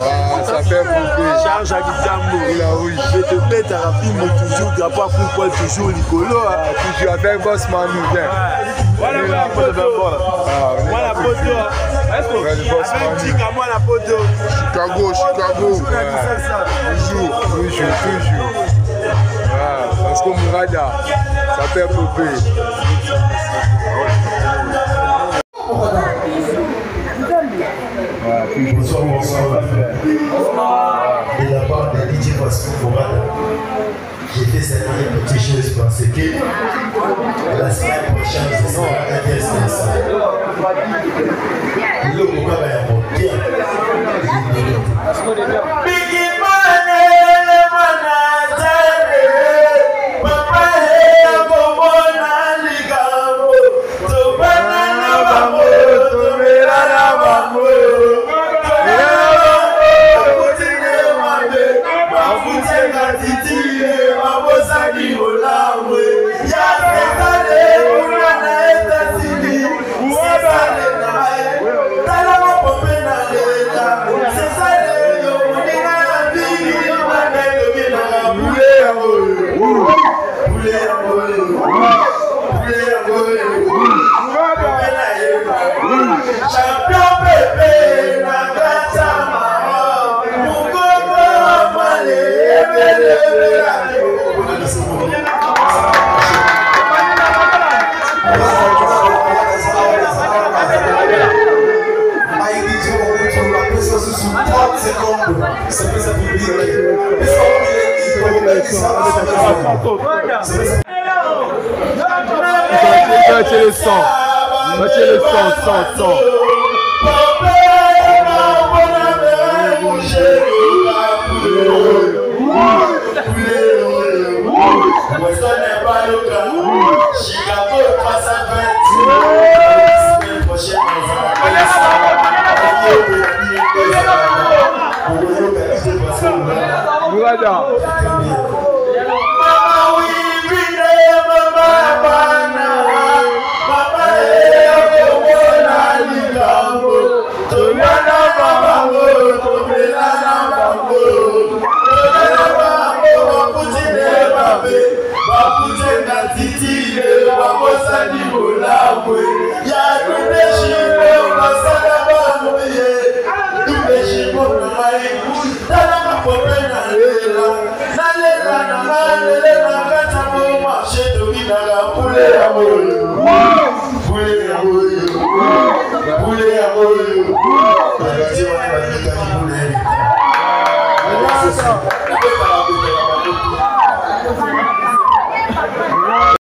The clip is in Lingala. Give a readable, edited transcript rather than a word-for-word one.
Ça fait beaucoup. Charge à Gitambo. Je te pète à la film toujours, drapeau à football toujours Nicolo. Toujours avec Boss Manu. Voilà la photo. Voilà la photo. Avec moi la photo. Chicago. Toujours. Parce que Mourada, ça fait popper. Bonsoir. De la part de DJ Pascal Mourada, j'ai fait cette petite chose parce que la semaine prochaine, ce sera un DSS. Le Mourada va monter. Mettez le sang. Mourada. Poulet